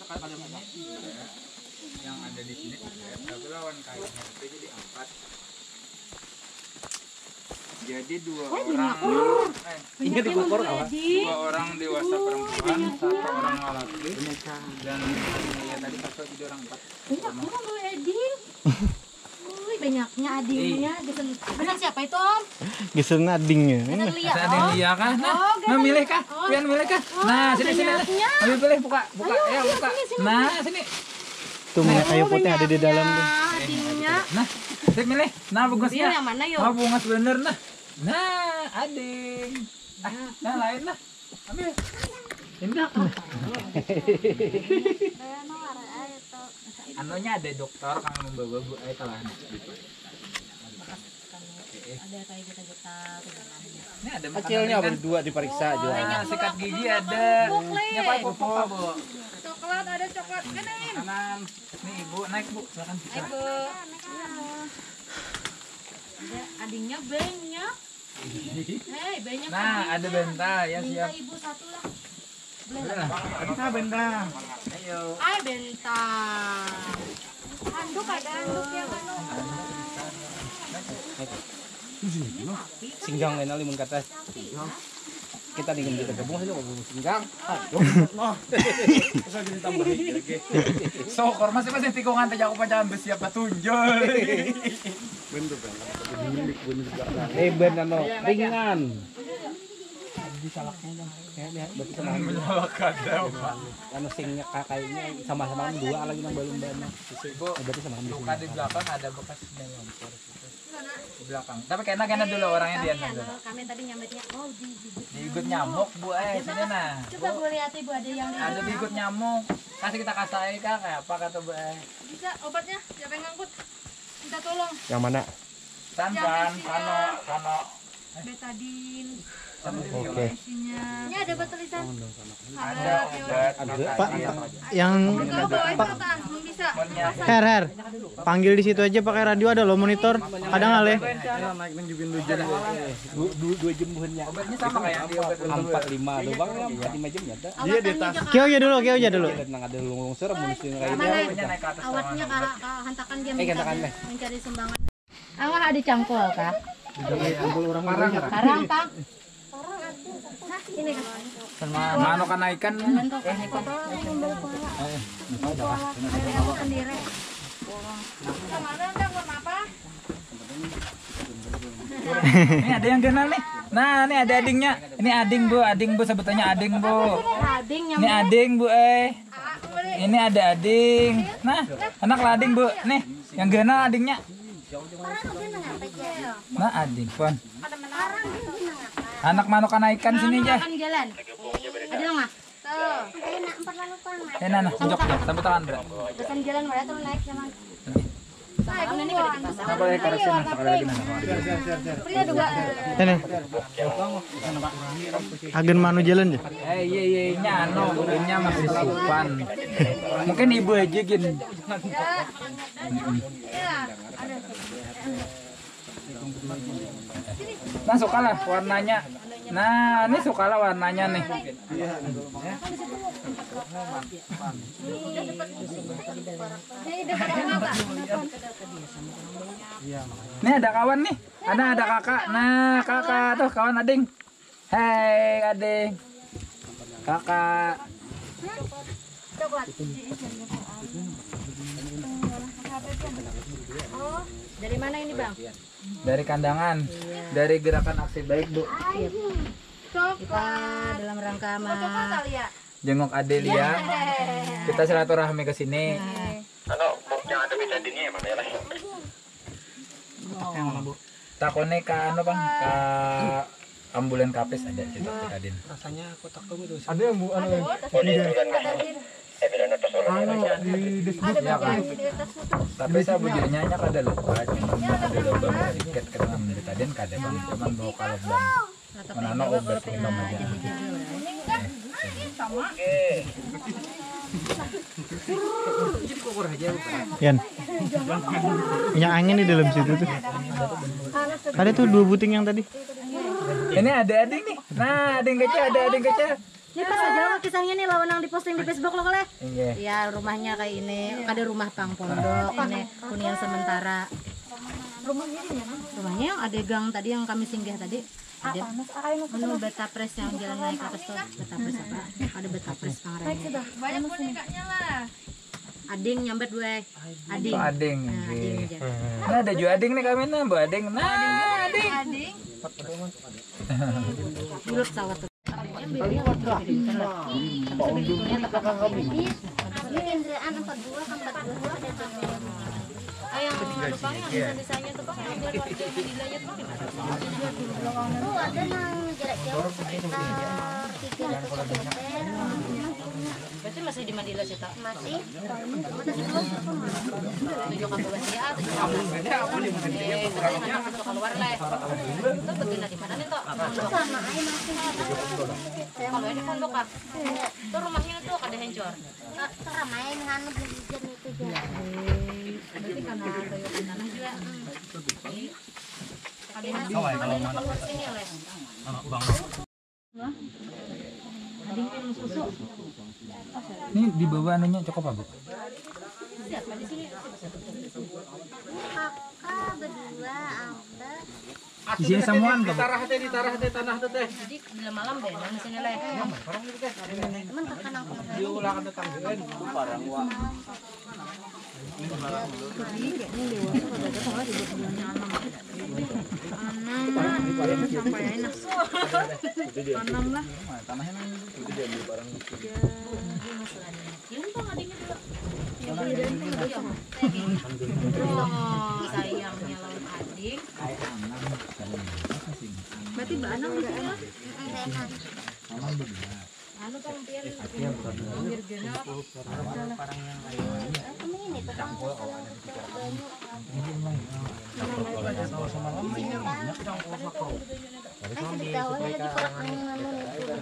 yang ada di sini tapi lawan kainnya itu jadi 4. Jadi 2 orang Ingat dikukur apa? 2 orang dewasa perempuan, 1 orang laki dan ya tadi pasal jadi orang 4. Banyak orang boleh Eding. Banyaknya adingnya. Benar siapa itu Om? Geser nadingnya. Benar Lia. Ada yang iya kah? Nah, milih kah? Pian milih kah? Nah, sini. Ambil pilih buka. Ya, buka. Nah, sini. Tuh minyak kayu putih ada di dalam tuh. Adingnya. Nah, sini milih. Nah, Dia bungkusnya. yang mana yuk? Oh, bungas bener nah. Nah, ading. Nah, lain lah. Ambil. Ini anunya ada dokter kang membawa bu telah Ada kayak kita ini ada Kecilnya makanan berdua diperiksa juga. nah, sikat gigi ada ini apa ibu apa bu coklat ada coklat kan ini. makanan nih ibu naik bu silakan Ibu. Ada adingnya banyak. Hei, banyak. nah ada benta ya Minta siap ibu satu lah. kita benta ayo Bentang. Handuk ada handuk yang anu. Singgang lain limun kata. Kita dengan kita gabung aja ngomong singgang. Asal kita tambahin lagi. sokor masing-masing tikungan teh aku pajangan bersiap patunjol Bener banget. Ben ano, ringan. Disalaknya dong. Kayak berarti sama menyalakan anu singnya kakaknya sama-sama dua lagi nang balon-balon. ibu Berarti sama buka di belakang ada bekas lompor di belakang tapi kena dulu orangnya dia Kami tadi nyambetnya diigut nyamuk bu sini nah Coba gue lihat ibu ada yang ada diigut nyamuk kasih kita kasih kak kayak apa kata bu bisa obatnya siapa yang ngangkut minta tolong Yang mana? San kano betadin Oke. isinya ini ada tulisan ada obat Pak, yang kau bawain pertaan belum bisa Her, panggil di situ aja pakai radio ada loh monitor. Ada nggak le? Naik nang jubin lu jam. Dua jam buhannya. obatnya sama kayak di obat 4-5 doang 4-5 jam ya ada. dia di tas Kio aja dulu. Nang ada lungsur mun sing mana obatnya naik ke atas awatnya hantakan dia hantakan deh. mencari sumbangan angah ada cangkul kah parang parang pak ini mano kanaikan sendiri kemana enggak warna apa ini ada yang kenal nih nah ini ada adingnya ini ading bu sebetulnya ading bu ading ini ading bu ini ada ading nah anak lading bu nih yang kenal adingnya nah ading pun anak mano kanaikan sini aja makan jalan ada dong mas tuh nah jok sampai tangan bro makan jalan mana tuh naik sama ini kada di pasar apa ya karesin sekali lagi nah pria dua Ini. Agen manu jalan ya? iya nya nya masih sopan mungkin ibu aja gini ya ada nah suka lah warnanya nah ini suka lah warnanya nih nih ada kawan nih ada kakak nah kakak tuh kawan ading hei ading kakak coklat oh dari mana ini bang dari kandangan dari gerakan aksi baik bu kita dalam rangka jenguk Adelia kita silaturahmi ke sini yang ada betadinnya ya mana ya takone ka anu bang ka ambulan kapes ada situ betadin Rasanya kotak kamu itu. Ada yang bu anu ya kan tapi saya bujurnya nya kada lupa cuma ada lubang sedikit ke dalam betadin kada bang cuman bawa kalau bang menano obat minum aja Yan. Minyak angin di dalam situ tuh. Ada tuh 2 buting yang tadi. ini ada ading nih nah ading kaca ada ading kaca Ini pas aja kisahnya nih lawan yang diposting di Facebook lo kali. Iya. Ya rumahnya kayak ini, ada rumah pang pondok, ini hunian sementara. Rumahnya yang ada gang tadi yang kami singgah tadi. Ada menu betapres yang jalan naik ke atas tuh betapres apa? Ada betapres pangarannya. Banyak bonekanya lah. Ading nyambet gue. Ading. Oh, ading. Nah, ading aja. Nah, ada juga ading nih kami nah, Bu ading. Nah, ading. Ading. Mulut sawat tuh. Yang lubangnya yang desainnya tuh pakai nilainya tuh Oh, ada yang jarak jauh sekitar 300 km. berarti masih di Madila sih tak? Masih. Tujuh kamu Basia, tujuh kamu. Katanya masuk keluar lah. Itu betina di mana nih toh? Sama aja masih. Kalau ini pondok kah? Itu rumahnya tuh ada hancur. Ramai dengan hujan itu juga. Berarti karena kayu tanah juga. Ada yang keluar sini oleh. Ading minum susu. Ini di bawah anunya cukup apa, Bu? Siapa di sini? Kakak berdua ada. Isinya semuaan, Bu. Jadi bila malam benar di sini leh. Teman kakak nangkep. Sampai enak. Tanam lah. Ini bang adiknya dulu. Oh, sayangnya lawan adik. Berarti Mbak Anang di sini lah. Anu kan pian pinggir genap. Ini tukang diketahui lagi orang ngomong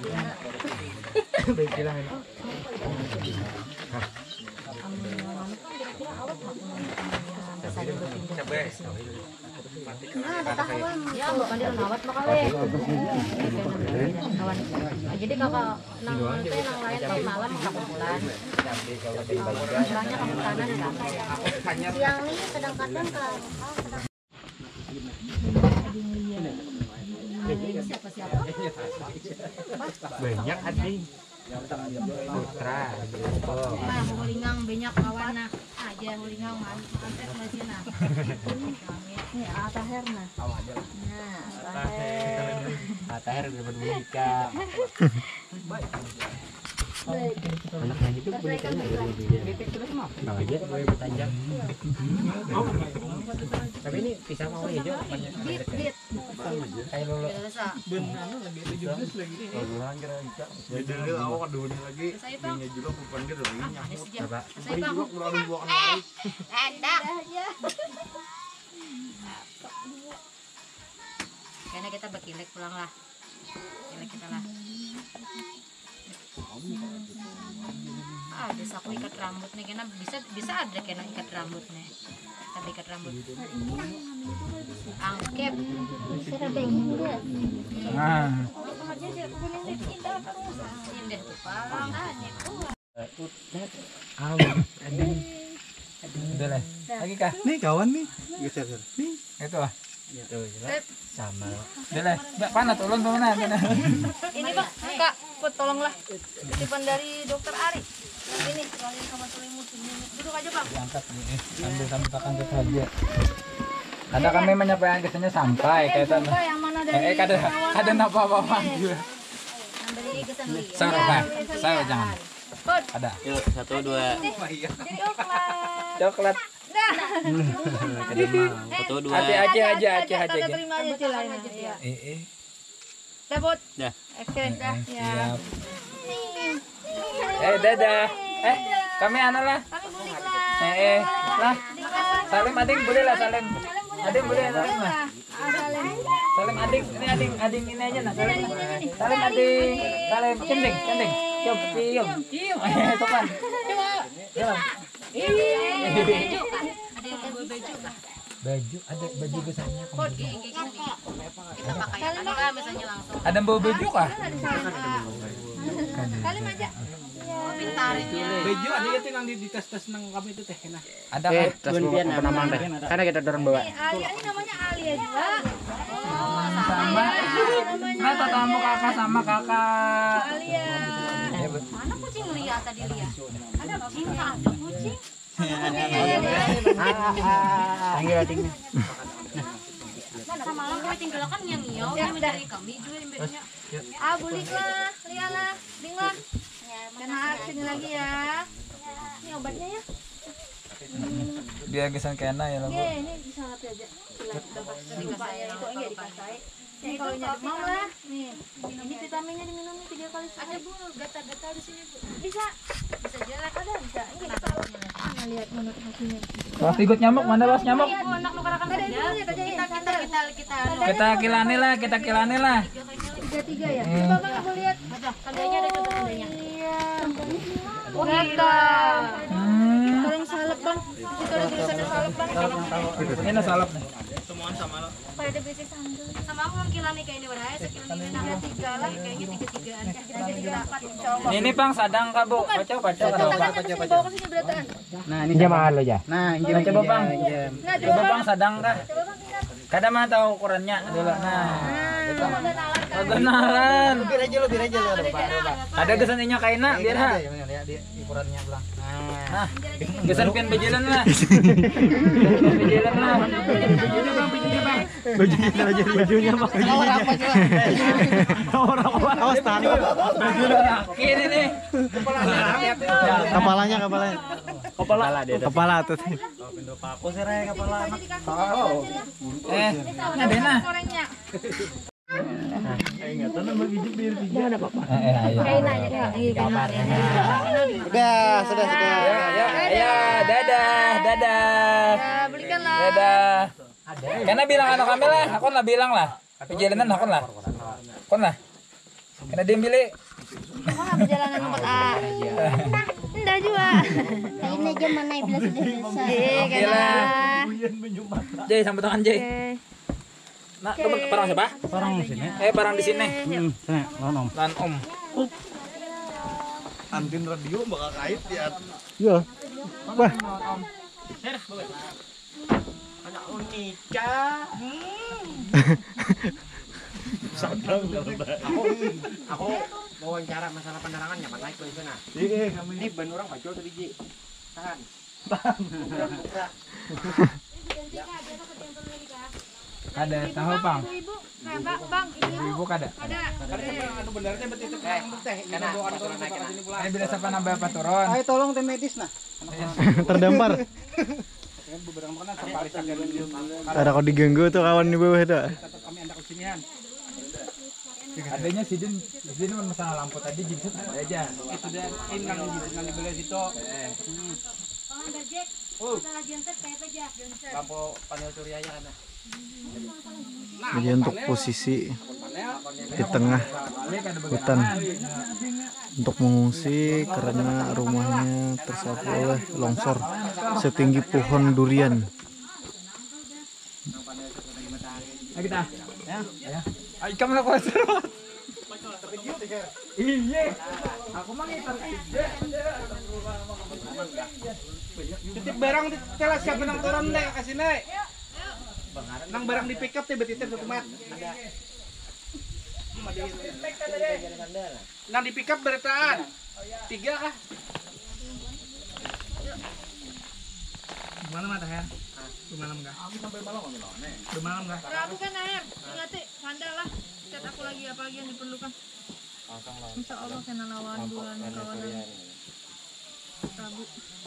ada tahawan Ya, bukan dia nawat makale. Kawan. Jadi kakak nang teh nang lain teh malam kakumpulan. Banyak kamu kanan kan. siang nih kadang-kadang Siapa-siapa? Banyak ading. Putra. Nah, hulingang banyak kawan nah. Aja hulingang mantek masih nah. Ini Ataher nah. Nah, Ataher. Ataher dapat boneka. Anaknya itu bonekanya nah aja gue bertanjang. Tapi ini pisang mau hijau banyak Bit. kayak lolo. Biasa. Jadi awak kedua lagi. Saya bang. Ini juga bukan dia lagi nyamuk. Apa? Saya bang. Melalui buah kemari. Kayaknya kita berkilek pulang lah. Kilek kita lah. Ada saku ikat rambut nih, kena bisa ada kena ikat rambut nih. Tapi ikat rambut. Angkep. Nah, Indah tuh parang. udah lah. Lagi kah? Nih kawan nih. Geser. Nih. Itu ah. Sama. Udah lah. Mbak panat ulun tuh mana? Ini Bang, Kak, Put, tolonglah. Titipan dari Dokter Ari. Ini kalian sama selimut ini. Duduk aja Bang. Diangkat nih. Sambil sampaikan ke saja. Ada kami menyampaikan kesannya sampai kayak tadi. Yang mana dari Ada apa-apa juga. Beri kesan beli. Saya apa? Saya jangan. Put, Ada. 1 2. jadi coklat. Coklat. Satu 2. Hati aja. Tanda terima aja cilanya. Iya. Dah, Put. Dah. Oke, dah. Ya. Siap. Dadah. Kami anu lah. Kami bulik lah. Lah. Salim ading boleh lah Salim. Ading boleh Salim lah. Salim ading, ini ading ini aja nah. Salim ading. Salim kending. Cium. Sopan. Cium. Baju kah? Ada yang bawa baju kah? Baju ada baju besarnya. Put, kayak gini. Kita pakai apa misalnya langsung. Ada bawa baju kah? Ada Kali aja. Pintarnya. Bejo ada itu yang di tes nang kami itu teh nah. Ada tes penamang teh. Karena kita dorong bawa. Alia ini namanya Alia juga. Oh, Sama. Nah, tatamu kakak sama kakak. Alia. Mana kucing Lia tadi Lia? Ada kucing, ada kucing. Mana samalam gue tinggalkan yang ngiau dari kami juga imbeknya. Buliklah, lialah, dinglah. Kena sini lagi ya. Ini obatnya ya. Dia gesan kena ya lo. Ini bisa latih aja. Udah pasti dikasih itu enggak dikasih. Ini kalau demam lah. Nih, ini vitaminnya diminum 3 kali sehari. Ada Bu, gatal-gatal di sini Bu. Bisa. Bisa jalan. Ada bisa. Ini kalau lihat menurut hasilnya. Ikut nyamuk mana Bos nyamuk? Bu, anak lu karakan aja. Kita kilani lah. 3 ya. Coba Bang aku lihat. Ada, tandanya ada coba tandanya. Iya. Oh, gatal. Kalau yang salep Bang. Itu ada tulisannya salep Bang. Ini salep nih. Supaya ada besi sandal. Sama aku kan kilani kayak ini beraya, sekilani ini 3 lah, kayaknya 3-3an. Kita jadi 4 insyaallah. Ini Bang sadang Kak Bu. Baca. Tangannya ke sini bawa ke sini berataan. Nah, ini jamaah lo ya. Nah, coba Bang. Nah, Coba Bang sadang Kak. Coba Bang pindah. Kadang mah tahu ukurannya dulu. Nah, gitu. Kenalan. Lebih aja lo. Ada gesannya kaina biar ha. Dia ukurannya belang. Nah, gesan pian bejelan lah. Bejelan lah. Bajunya Bang. Bajunya Bang. Orang awas tahan. Ini nih. Kepala tuh. Ada nah. Gorengnya. Sudah. Ya, dadah. Belikanlah. Dadah. Karena bilang anak kami lah, aku lah bilang lah. Perjalanan aku lah. Kon lah. Karena dia pilih. Mana perjalanan nomor A? Enggak juga. Ini aja mana yang bilang sudah selesai. Oke lah. Jay, sampai tangan Jay. Nah, itu parang siapa? Parang di sini. Parang di sini. Sini, lan Om. Antin radio bakal kait ya. Iya. Wah. Anak unika. Aku wawancara masalah penerangan nyaman naik ke sana. Iya, kami. Ini ban orang bajul tadi Ji. Tahan. Ada tahu Bang? Ibu, Bang, Ibu kada. ada. Anu benernya betul teh. Karena ini bila siapa nambah apa turun? Ayo tolong tim medis nah. Terdampar. Ada kau diganggu tuh kawan di bawah itu. Kami anda kesinian. Adanya sidin masalah lampu tadi jinsut aja. Itu dan inang jinsut dibeli situ. Lampu panel suryanya kan. Jadi untuk posisi di tengah hutan untuk mengungsi karena rumahnya tersapu oleh longsor setinggi pohon durian. Ayo kita. Ya. Ayo kamu nak kuat terus. Iya. Aku mah ngitar. Titip barang di telas siapa nang turun deh kasih naik. Nang barang di pick up teh betitip satu mat. Nang di pick up beretaan. 3 kah? Gimana mata ya? Gimana enggak? Aku sampai malam enggak? Gimana enggak? Rabu kan air. Ingat sandal lah. Cat aku lagi apa lagi yang diperlukan. Insya Allah kena lawan bulan kawanan. Rabu.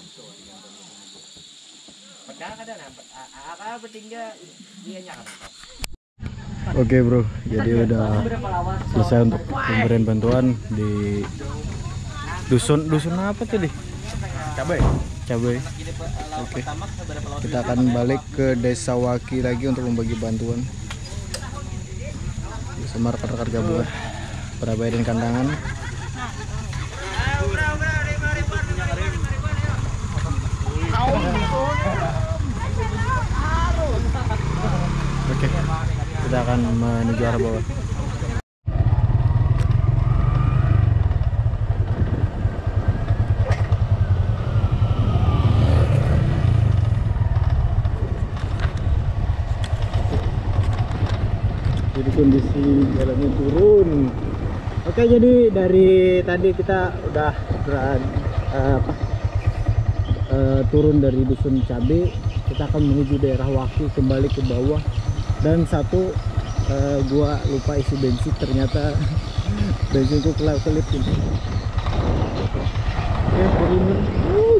Oke bro, jadi udah selesai untuk pemberian bantuan di dusun apa tadi? Cabai. Oke. Kita akan balik ke Desa Waki lagi untuk membagi bantuan bersama rekan-rekan gabungan Barabaya dan Kandangan. Oke, kita akan menuju arah bawah. jalannya turun. Oke, jadi dari tadi kita udah turun dari dusun Cabe, kita akan menuju daerah Waki, kembali ke bawah. Dan satu, gua lupa isi bensin, ternyata bensinku kelip ini. Oke, turun.